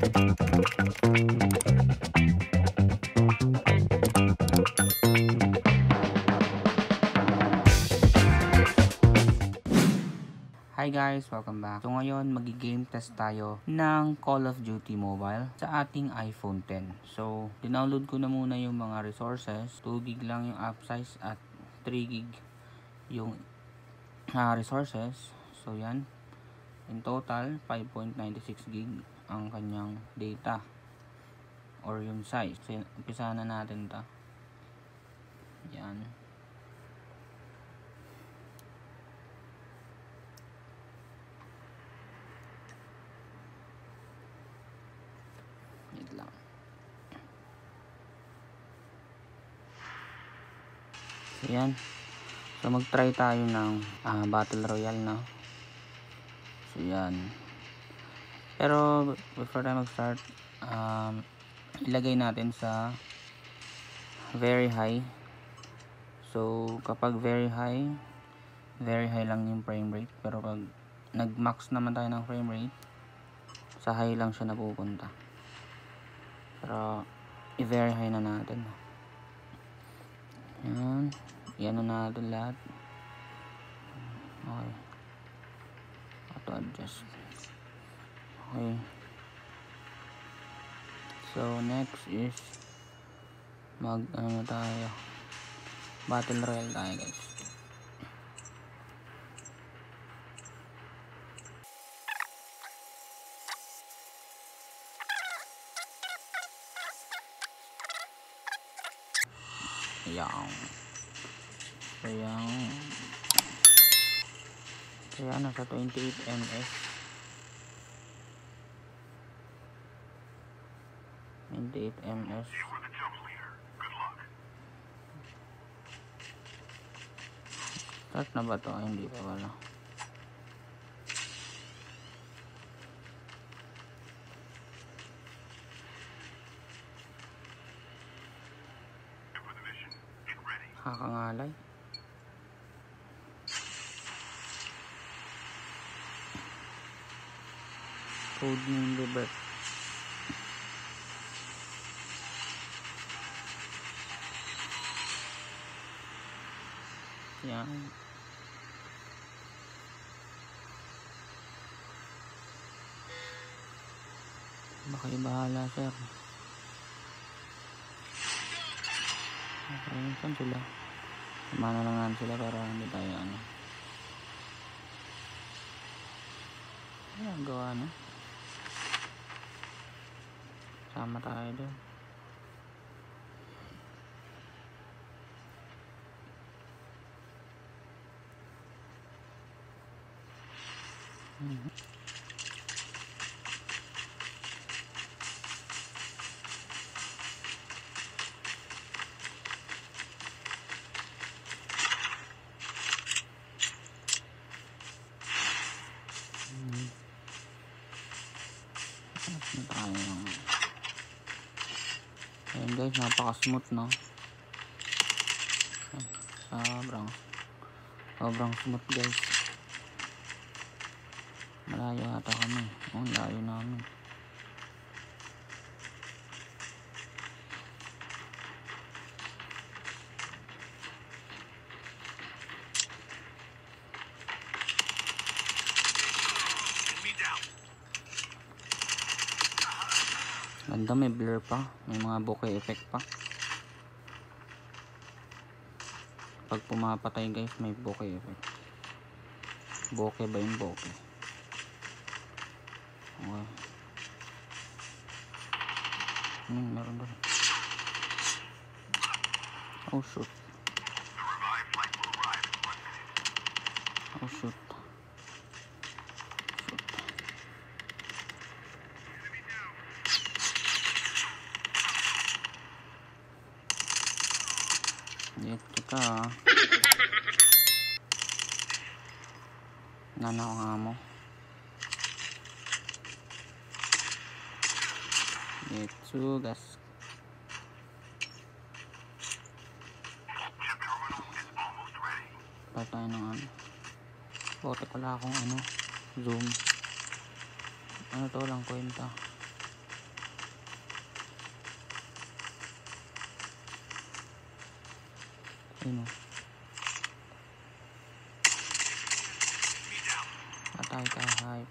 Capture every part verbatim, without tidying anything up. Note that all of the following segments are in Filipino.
Hi guys! Welcome back. So ngayon, magi-game test tayo ng Call of Duty Mobile sa ating iPhone ten. So, dinownload ko na muna yung mga resources. two gig lang yung app size at three gig yung uh, resources. So yan. In total, five point nine six gig ang kanyang data or yung size. So, umpisa na natin ta. Yan. Lang. So yan. So mag-try tayo ng uh, Battle Royale na. So yan. Pero before tayo mag-start, um, ilagay natin sa very high. So kapag very high, very high lang yung frame rate. Pero pag nag-max naman tayo ng frame rate, sa high lang siya napupunta. Pero i-very high na natin. Yan. Yan na natin lahat. Okay. Auto adjust. Okay. So next is mag ano tayo. Battle Royale tayo guys. Yang so yang kaya nasa twenty-eight M S twenty-eight M S start na ba to? Ay, hindi pa wala. Kakangalay. Code name liber. Yan. Baka ibahala sir. Okay, saan sila? Mana lang sila para hindi tayo ano. Ayan, gawa na. Sama tayo doon. Mm-hmm. Ayan guys, napaka smooth no. Sobrang sobrang smooth guys. Malayo ata kami. Oh, layo namin. Ganda, may blur pa, may mga bokeh effect pa. Pag pumapatay guys, may bokeh effect. Bokeh ba yung bokeh? Okay. Hmm, meron doon. Oh shoot. Oh shoot. Lihat kita. Nana ko nga mo. Ito gas. Patay ng ano. Bote pala akong ano. Zoom. Ano to lang kwenta. Ayun o. Patay ka, hype.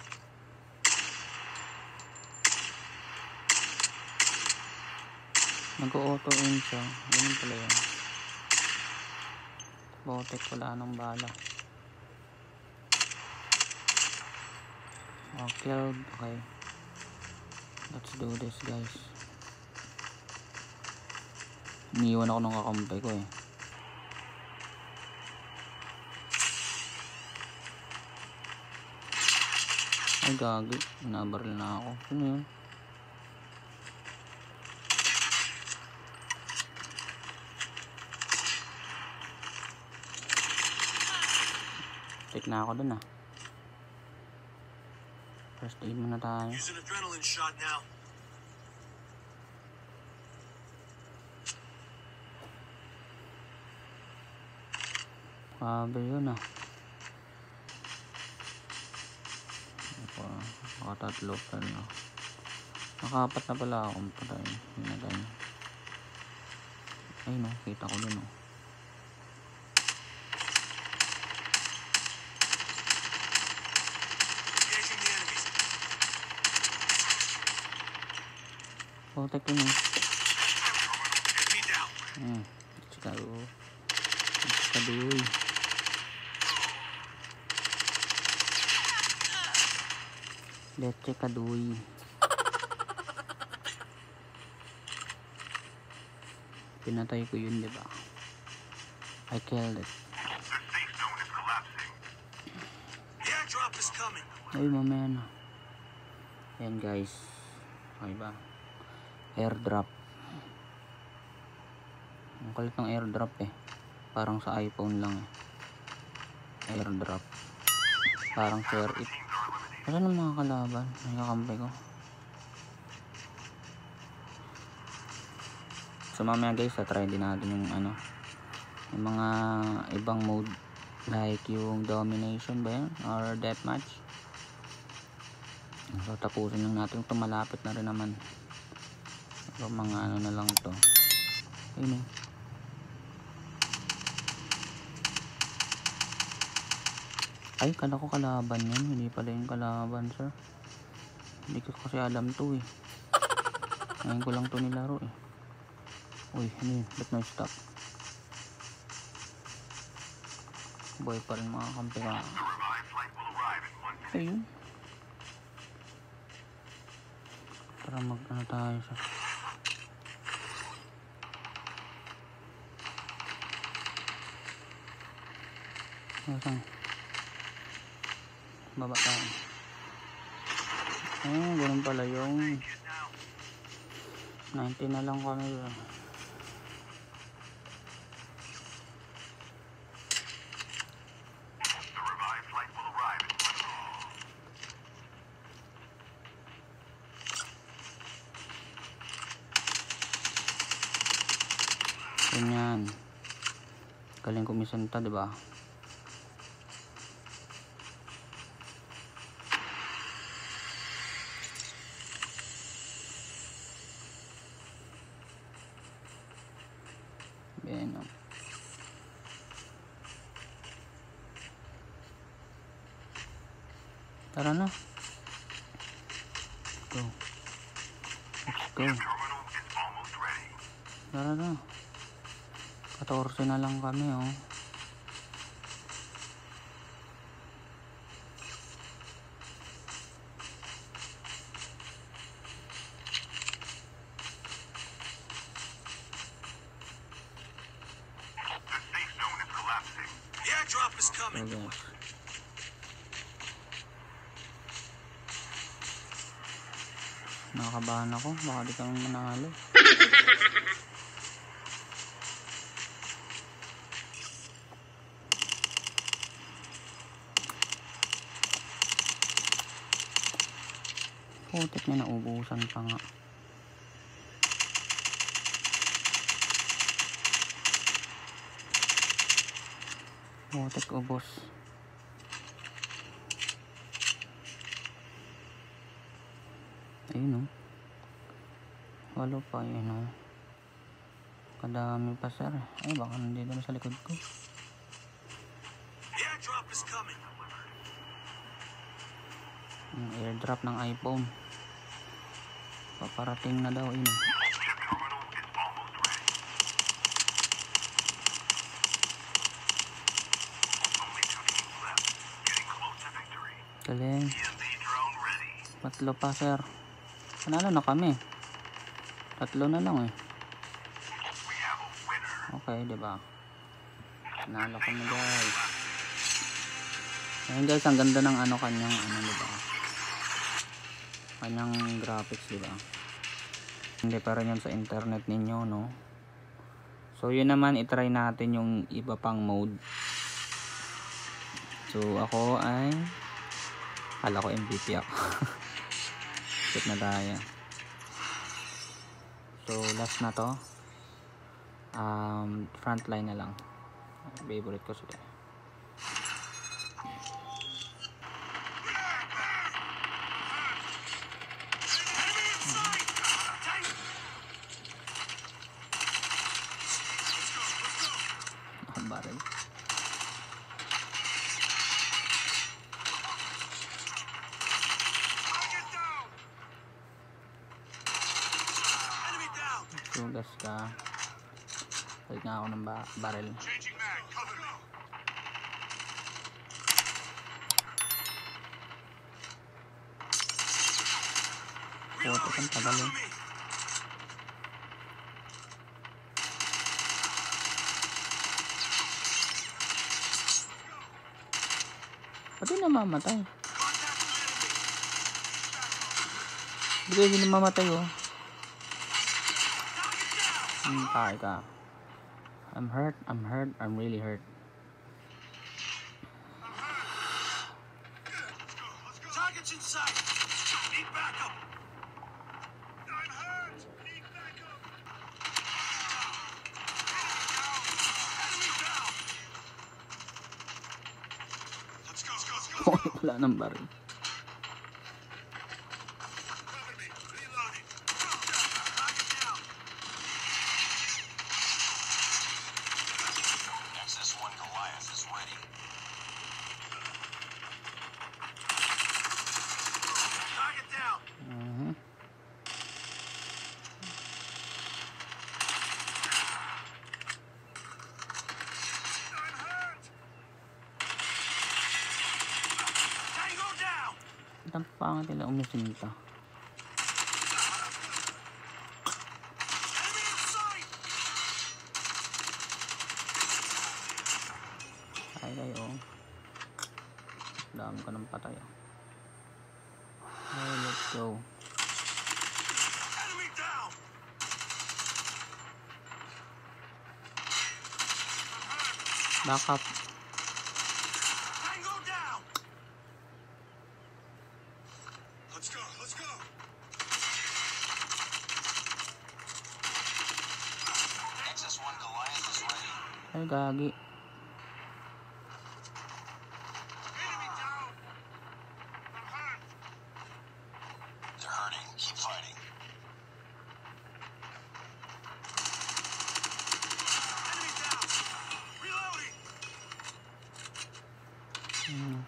Nag-auto aim siya. Ganun pala yun. Botek, wala nang bala. Oh, killed. Okay. Let's do this, guys. Iniiwan ako ng kakampi ko eh. Ay, gagi. Nabaril na ako. Sino yun? Take na ako dun ah. First aid muna tayo. Use an adrenaline shot now. Grabe yun ah. Nakatatlo pa no. Nakapat na pala akong patay. Hinagay. Ay no, kita ko dun oh. Botek yun oh. Hmm, tsaka oh. Tsaka doy. Leche kadoy. Pinatay ko yun, diba? I killed it. Ay, mamaya na. Ayan guys. Okay ba? Airdrop. Ang kulit ng airdrop eh. Parang sa iPhone lang eh. Airdrop. Parang share it. Wala ng mga kalaban. Nakakampi ko. So mamaya guys, try din natin yung ano, yung mga ibang mode like yung domination ba yan or deathmatch. So tapusin lang natin ito, malapit na rin naman. So mga ano na lang to. Ayun eh. Ay, kala ko kalaban yan. Hindi pala yung kalaban, sir. Hindi ko kasi alam to eh. Ngayon ko lang to nilaro eh. Uy, ano yun? Ba't na stop? Boy pa rin mga kampi ka. Ayun. Para mag ano tayo sa Nasaan? Baba tayo. Ah, ganun pala yung ninety na lang kami. Ganyan. Galing kumisenta, diba? Ayan o. Tara na. Let's go. Let's go. Tara na. fourteen na lang kami oh. Okay. Nakakabahan ako, baka di kami manalo. Putik na, naubusan pa nga. Putik, ubos. Ayun o. Walo pa yun o. Kadami pa sir. Ay baka nandito na sa likod ko. Yung airdrop ng iPhone. Paparating na daw yun. Galing. Tatlo pa sir. Panalo na kami. Tatlo na lang eh. Okay, diba? Panalo kami guys. Ayun guys, ang ganda ng ano kanyang ano diba? Kanyang graphics diba? Hindi pa rin yan sa internet ninyo no. So yun naman, itry natin yung iba pang mode. So ako ay kala ko M V P ako. Skip na tayo. So last na to. Um, frontline na lang. Favorite ko sila. Barrel. Sugas ka. Balik nga ako ng ba barrel. Puto kang tagal eh. Pati namamatay. Hindi hindi namamatay oh. Hmm, kaya ka. I'm hurt, I'm hurt, I'm really hurt. Targets inside. Need backup. I'm hurt. Need backup. Enemy down. Let's go, let's go, let's go. Wala nang baril. Cover me. Reloading. Target down. Nexus one Goliath is ready. Target down. Mhm. I'm hurt. Tango down. Ang pangit nila umisinta. Enemy in sight. Ay kayo. Dami ko ng patay. Okay, let's go. Enemy down. Back up. Tango down. Let's go, let's go. Nexus one Goliath is ready. Ay gagi. Enemy down. I'm hurt. They're hurting. Keep fighting. Enemy down. Reloading. Hmm.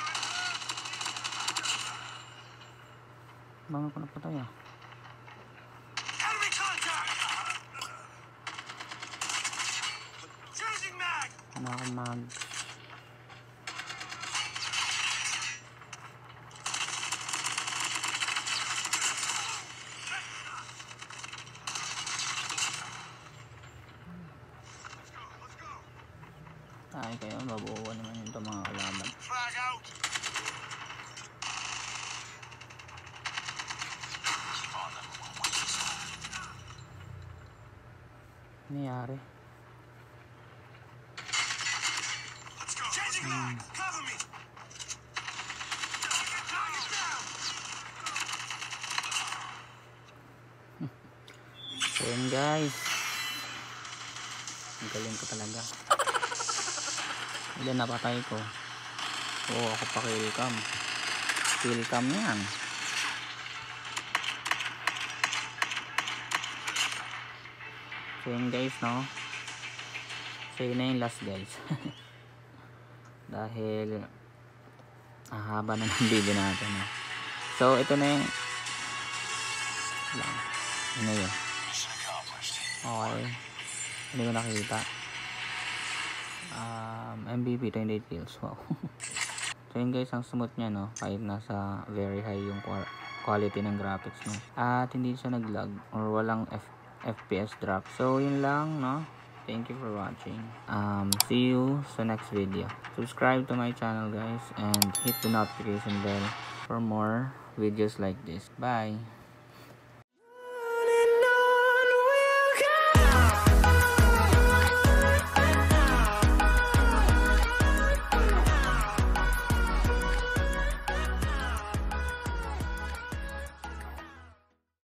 Bangon ko na patay ah. Enemy contact. Changing mag. Ano ako mag... Let's go, let's go. Ay kayo, mabuo naman yung ito mga kalaban. Frag out. Keep on them. We're winning this one. Nangyari. Let's go. Changing mag. Cover me. Target down. So yun guys. Ang galing ko talaga. Ilan napatay ko. Oo, ako pa kill cam. Kill cam yan. So So yun guys, no? So yun na yung last guys. Dahil ah, haba na ng video natin, no? So ito na yung lang. Yun na yun. Okay. Hindi ko nakita. Um, M V P twenty-eight kills. Wow. So yun guys, ang smooth nya, no? Kahit nasa very high yung quality ng graphics, no? At hindi siya nag-lag or walang F FPS drop. So yun lang, no? Thank you for watching. Um, see you sa next video. Subscribe to my channel guys and hit the notification bell for more videos like this. Bye!